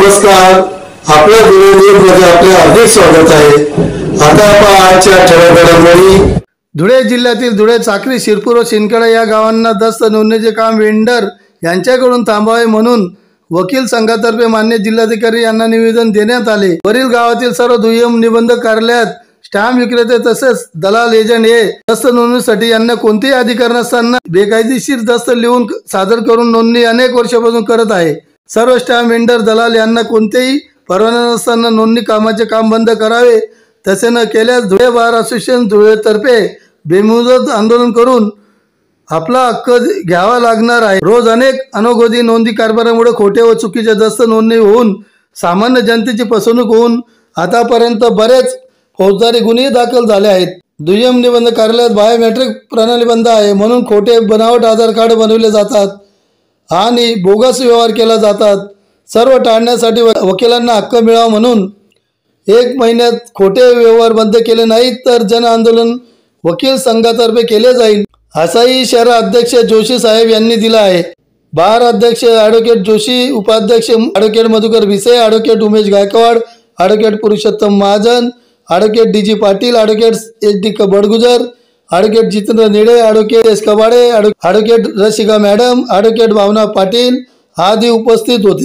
नमस्कार, आपल्या धुळे न्यूजमध्ये आपले हार्दिक स्वागत आहे। आता आपण आजच्या ठळक घडामोडी। धुळे जिल्ह्यातील धुळे, चाकरी, शिरपूर व शिंदखेडा या गावांना दस्त नोंदणीचे काम वेंडर यांच्याकडून थांबावे म्हणून वकील संघातर्फे मान्य जिल्हाधिकारी यांना निवेदन देण्यात आले। वरील गावातील सर्व दुय्यम निबंधक कार्यालयात स्टॅम्प विक्रेते तसेच दलाल एजंट हे दस्त नोंदणीसाठी यांना कोणतेही अधिकार नसताना बेकायदेशीर दस्त लिहून सादर करून नोंदणी अनेक वर्षापासून करत आहे। सर्व स्टॅम्प वेंडर दलाल यांना कोणतेही परवाना नसताना नोंदणी कामाचे काम बंद करावे, तसे न केल्यास धुळे बार असोसिएशन धुळे तर्फे बेमुदत आंदोलन करून आपला हक्क घ्यावा लागणार आहे। रोज अनेक अनोगोदी नोंदी कारभारामुळे खोटे व चुकीचे दस्त नोंदणी होऊन सामान्य जनतेची फसवणूक होऊन आतापर्यंत बरेच फौजदारी गुन्हे दाखल झाले आहेत। दुय्यम निबंध कार्यालयात बायोमेट्रिक प्रणाली बंद आहे म्हणून खोटे बनावट आधार कार्ड बनवले जातात आणि बोगस व्यवहार केला जातात। सर्व टाळण्यासाठी वकिलांना हक्क मिळावा म्हणून 1 महिन्यात खोटे व्यवहार बंद केले नाहीत तर जन आंदोलन वकील संघातर्फे केले जाईल, असाही इशारा अध्यक्ष जोशी साहेब यांनी दिला आहे। बार अध्यक्ष ॲडव्होकेट जोशी, उपाध्यक्ष advocate Madhukar Bhise, advocate Umesh Gaikwad, advocate Purushottam Mahajan, advocate D G Patil, advocate H D Badgujar, advocate Jitendra Nide, advocate S Kabade, advocate Rasika madam, advocate Bhavana Patil आदी उपस्थित होते।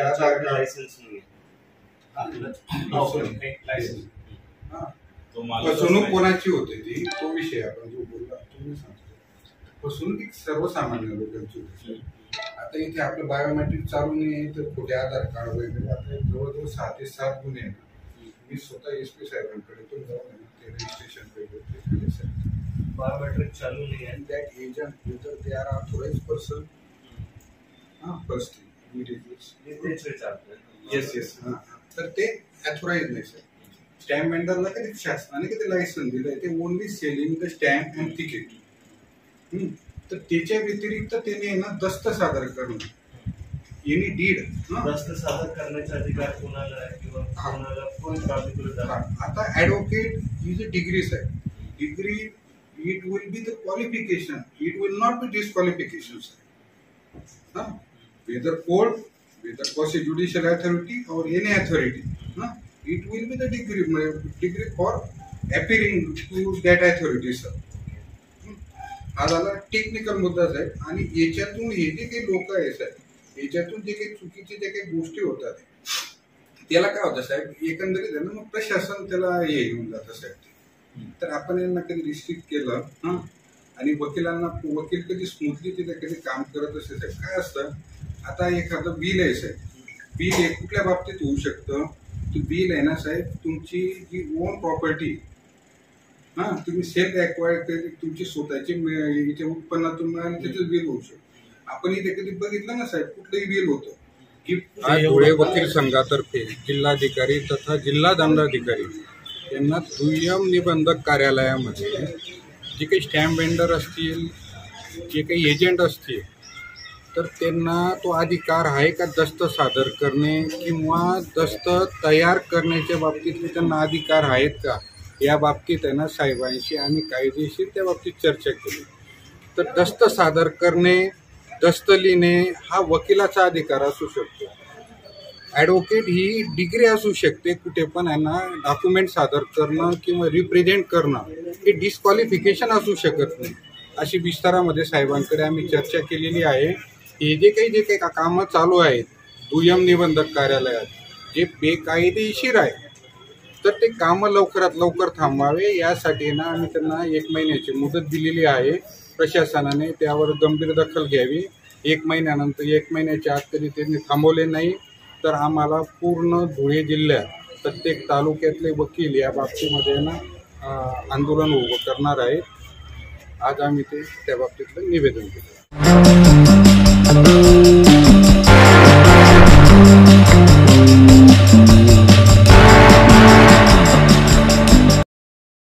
फसवणूक कोणाची होते ती तो विषय आपण जो बोलला तुम्ही सांगतो। फसवणूक सर्वसामान्य लोकांची होती। आता इथे आपलं बायोमेट्रिक चालू नाही तर खोटे आधार कार्ड वगैरे आता जवळजवळ 6 ते 7 गुन्हे आहेत। मी स्वतः एसपी साहेबांकडे तो जाऊन ते रजिस्ट्रेशन केले बायोमेट्रिक चालू नाही आणि that agent whether they are authorised person first yes तर ते ऑथराइज्ड नाही सर। स्टॅम्प वेंडरला कधी शासनाने कधी लायसन्स दिलंय ते only selling the stamp and ticket. तर त्याच्या व्यतिरिक्त त्याने ना दस्त सादर करणं एनी डीड दस्त सादर करण्याचा अधिकार कोणाला आहे किंवा कोणाला कोण प्राधिकृत आहे? आता advocate is a degree sir. Degree it will be the qualification, it will not be disqualification sir. Whether court, whether quasi judicial authority or any authority it will be the degree for appearing to that authority sir। हा झाला technical मुद्दाच आहे आणि याच्यातून हे जे काही लोक आहे साहेब याच्यातून जे काही चुकीचे जे काही गोष्टी होतात त्याला काय होतं साहेब एकंदरीत आहे ना मग प्रशासन त्याला हे घेऊन जातं साहेब। तर आपण यांना कधी रिस्ट्रिक्ट केलं आणि वकील कधी स्मूथली तिथे कधी काम करत असेल साहेब काय असतं आता एखादं बिल आहे साहेब, बिल हे कुठल्या बाबतीत होऊ शकतं बिल आहे ना साहेब तुमची जी ओन प्रॉपर्टी तुम्ही सेल्फ ॲक्वायर केली तुमची स्वतःची उत्पन्नातून मिळाली त्याचं बिल होऊ शकतं। आपण इथे कधी बघितलं ना साहेब कुठलंही बिल होतं की धुळे वकील संघातर्फे जिल्हाधिकारी तथा जिल्हा दंडाधिकारी यांना दुय्यम निबंधक कार्यालयामध्ये जे काही स्टॅम्प वेंडर असतील जे काही एजंट असतील तर त्यांना तो अधिकार आहे का दस्त सादर करणे किंवा दस्त तयार करण्याच्या बाबतीत त्यांना अधिकार आहेत का या बाबतीत आहे ना साहेबांशी आम्ही कायदेशीर त्या बाबतीत चर्चा केली। तर दस्त सादर करणे, दस्त लिहिणे हा वकिलाचा अधिकार असू शकतो। ॲडव्होकेट ही डिग्री असू शकते, कुठे पण यांना डॉक्युमेंट सादर करणं किंवा रिप्रेझेंट करणं हे डिस्क्वालिफिकेशन असू शकत नाही। अशी विस्तारामध्ये साहेबांकडे आम्ही चर्चा केलेली आहे। हे जे काही कामं चालू आहेत दुय्यम निबंधक कार्यालयात जे बेकायदेशीर आहे तर ते कामं लवकरात लवकर थांबवावे यासाठी ना आम्ही त्यांना 1 महिन्याची मुदत दिलेली आहे। प्रशासनाने त्यावर गंभीर दखल घ्यावी। 1 महिन्यानंतर 1 महिन्याच्या आत कधी त्यांनी थांबवले नाही तर आम्हाला पूर्ण धुळे जिल्ह्यात प्रत्येक तालुक्यातले वकील या बाबतीमध्ये ना आंदोलन उभं करणार आहेत। आज आम्ही ते त्या बाबतीतलं निवेदन केलं।